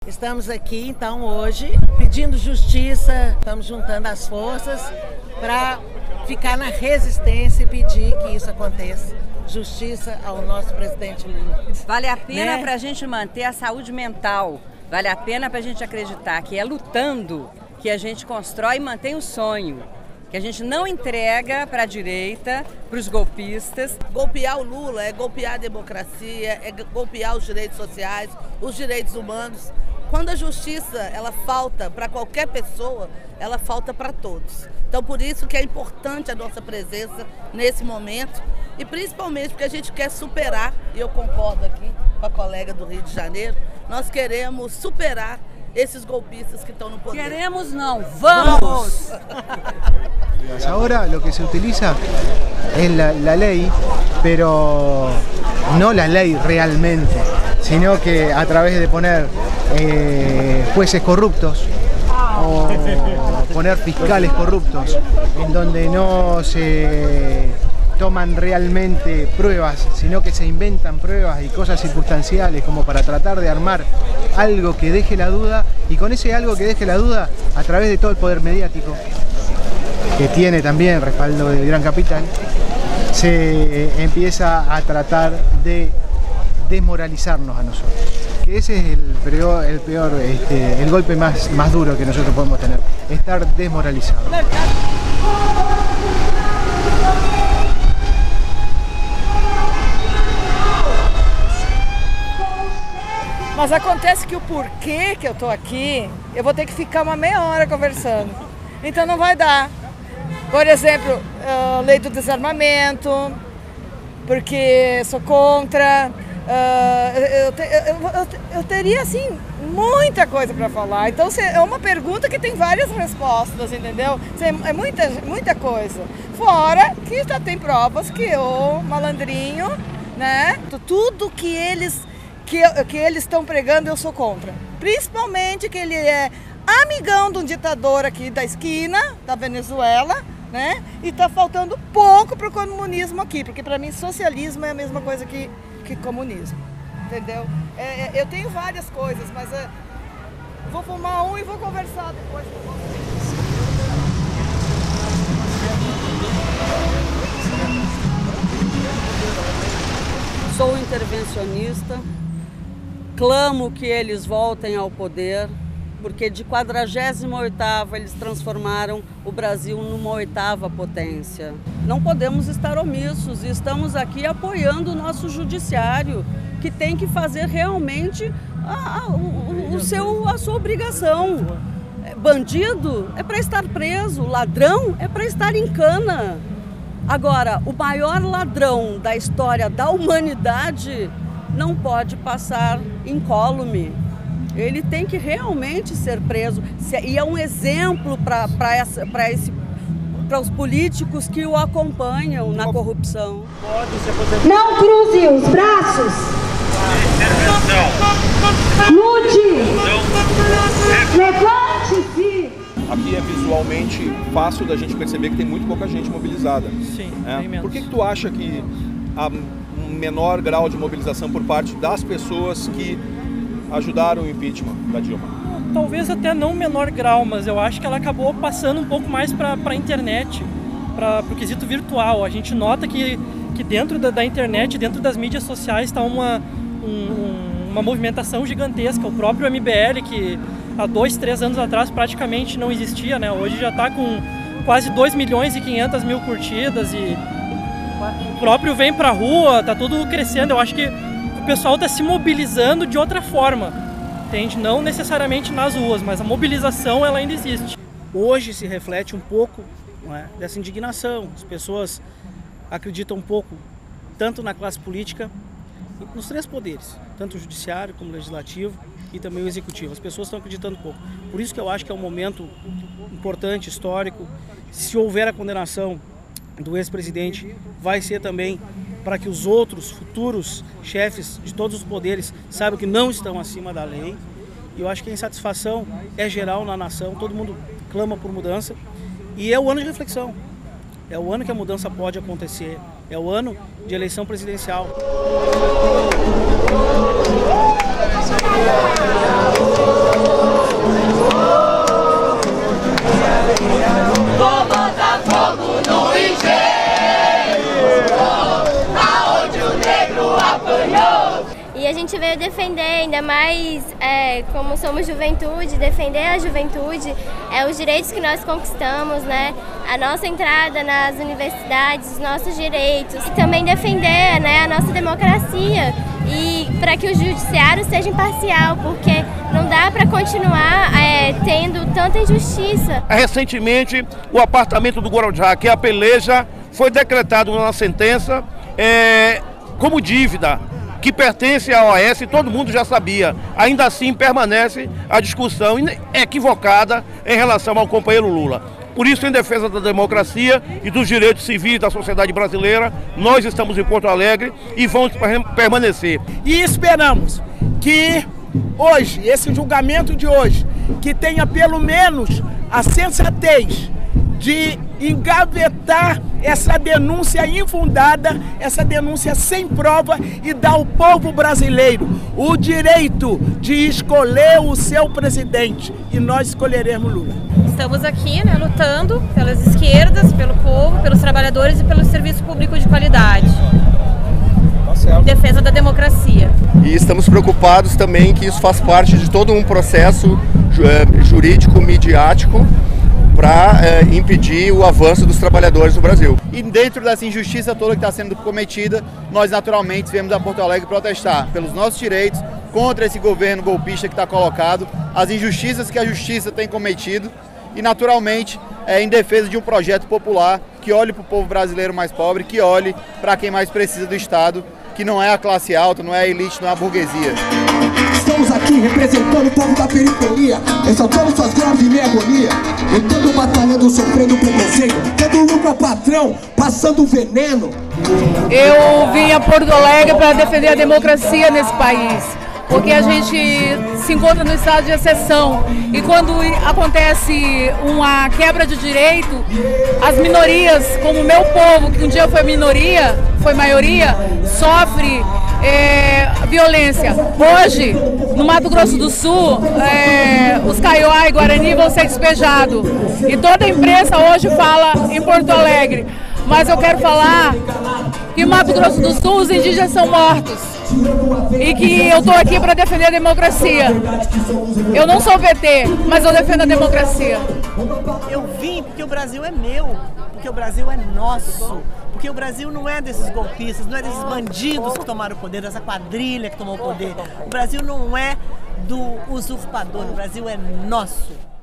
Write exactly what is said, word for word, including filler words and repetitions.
Estamos aqui, então, hoje, pedindo justiça, estamos juntando as forças para ficar na resistência e pedir que isso aconteça. Justiça ao nosso presidente Lula. Vale a pena, né? Para a gente manter a saúde mental, vale a pena para a gente acreditar que é lutando que a gente constrói e mantém o sonho. Que a gente não entrega para a direita, para os golpistas. Golpear o Lula é golpear a democracia, é golpear os direitos sociais, os direitos humanos. Quando a justiça ela falta para qualquer pessoa, ela falta para todos. Então por isso que é importante a nossa presença nesse momento e principalmente porque a gente quer superar, e eu concordo aqui com a colega do Rio de Janeiro, nós queremos superar esses golpistas que estão no poder. Queremos não, vamos! Ahora lo que se utiliza es la, la ley, pero no la ley realmente, sino que a través de poner eh, jueces corruptos o poner fiscales corruptos, en donde no se toman realmente pruebas, sino que se inventan pruebas y cosas circunstanciales como para tratar de armar algo que deje la duda, y con ese algo que deje la duda, a través de todo el poder mediático, que tiene también respaldo del gran capital, se empieza a tratar de desmoralizarnos a nosotros. Que ese es el peor, el, peor, este, el golpe más, más duro que nosotros podemos tener, estar desmoralizados. Mas acontece que o porquê que eu tô aqui, eu vou ter que ficar uma meia hora conversando. Então não vai dar. Por exemplo, a lei do desarmamento, porque sou contra. Uh, eu, te, eu, eu, eu teria, assim, muita coisa para falar. Então é uma pergunta que tem várias respostas, entendeu? É muita, muita coisa. Fora que já tem provas que o malandrinho, né? Tudo que eles... que, que eles estão pregando, eu sou contra. Principalmente que ele é amigão de um ditador aqui da esquina, da Venezuela, né? E tá faltando pouco para o comunismo aqui, porque para mim socialismo é a mesma coisa que, que comunismo, entendeu? É, é, eu tenho várias coisas, mas é, vou fumar um e vou conversar depois com vocês. Sou intervencionista. Clamo que eles voltem ao poder, porque de quadragésima oitava eles transformaram o Brasil numa oitava potência. Não podemos estar omissos e estamos aqui apoiando o nosso judiciário, que tem que fazer realmente a, a, o, o seu, a sua obrigação. Bandido é para estar preso, ladrão é para estar em cana. Agora, o maior ladrão da história da humanidade não pode passar incólume. Ele tem que realmente ser preso. E é um exemplo para os políticos que o acompanham na corrupção. Não cruze os braços! Lute! Levante-se! Aqui é visualmente fácil da gente perceber que tem muito pouca gente mobilizada. Sim, é. bem menos. Por que que tu acha que há um menor grau de mobilização por parte das pessoas que ajudaram o impeachment da Dilma? Talvez até não menor grau, mas eu acho que ela acabou passando um pouco mais para a internet, para o quesito virtual. A gente nota que, que dentro da, da internet, dentro das mídias sociais, está uma, um, uma movimentação gigantesca. O próprio M B L, que há dois, três anos atrás praticamente não existia, né? Hoje já está com quase dois milhões e quinhentas mil curtidas e o próprio Vem Pra Rua, tá tudo crescendo. Eu acho que o pessoal está se mobilizando de outra forma, entende? Não necessariamente nas ruas, mas a mobilização ela ainda existe. Hoje se reflete um pouco, não é, dessa indignação. As pessoas acreditam um pouco tanto na classe política, nos três poderes, tanto o judiciário como o legislativo e também o executivo. As pessoas estão acreditando um pouco. Por isso que eu acho que é um momento importante, histórico. Se houver a condenação do ex-presidente, vai ser também para que os outros futuros chefes de todos os poderes saibam que não estão acima da lei. E eu acho que a insatisfação é geral na nação, todo mundo clama por mudança. E é o ano de reflexão, é o ano que a mudança pode acontecer, é o ano de eleição presidencial. Música a gente veio defender, ainda mais é, como somos juventude, defender a juventude, é, os direitos que nós conquistamos, né? A nossa entrada nas universidades, os nossos direitos. E também defender, né, a nossa democracia e para que o judiciário seja imparcial, porque não dá para continuar é, tendo tanta injustiça. Recentemente, o apartamento do Guarujá, que é a peleja, foi decretado numa sentença é, como dívida, que pertence à O A S, todo mundo já sabia. Ainda assim, permanece a discussão equivocada em relação ao companheiro Lula. Por isso, em defesa da democracia e dos direitos civis da sociedade brasileira, nós estamos em Porto Alegre e vamos permanecer. E esperamos que hoje, esse julgamento de hoje, que tenha pelo menos a sensatez de engavetar essa denúncia infundada, essa denúncia sem prova e dar ao povo brasileiro o direito de escolher o seu presidente. E nós escolheremos Lula. Estamos aqui, né, lutando pelas esquerdas, pelo povo, pelos trabalhadores e pelo serviço público de qualidade. Em defesa da democracia. E estamos preocupados também que isso faz parte de todo um processo jurídico, midiático, para é, impedir o avanço dos trabalhadores no Brasil. E dentro dessa injustiça toda que está sendo cometida, nós naturalmente viemos a Porto Alegre protestar pelos nossos direitos, contra esse governo golpista que está colocado, as injustiças que a justiça tem cometido e naturalmente é, em defesa de um projeto popular que olhe para o povo brasileiro mais pobre, que olhe para quem mais precisa do Estado, que não é a classe alta, não é a elite, não é a burguesia. Estamos aqui representando o povo da periferia, exaltando suas greves e minha agonia, lutando, batalhando, sofrendo preconceito, tendo lucro ao patrão, passando veneno. Eu vim a Porto Alegre para defender a democracia nesse país, porque a gente se encontra no estado de exceção e quando acontece uma quebra de direito, as minorias, como o meu povo, que um dia foi minoria, foi maioria, sofre é, violência. Hoje, no Mato Grosso do Sul, é, os Kaiowá e Guarani vão ser despejados e toda a imprensa hoje fala em Porto Alegre, mas eu quero falar que no Mato Grosso do Sul os indígenas são mortos. E que eu estou aqui para defender a democracia. Eu não sou P T, mas eu defendo a democracia. Eu vim porque o Brasil é meu, porque o Brasil é nosso, porque o Brasil não é desses golpistas, não é desses bandidos que tomaram o poder, dessa quadrilha que tomou o poder. O Brasil não é do usurpador, o Brasil é nosso.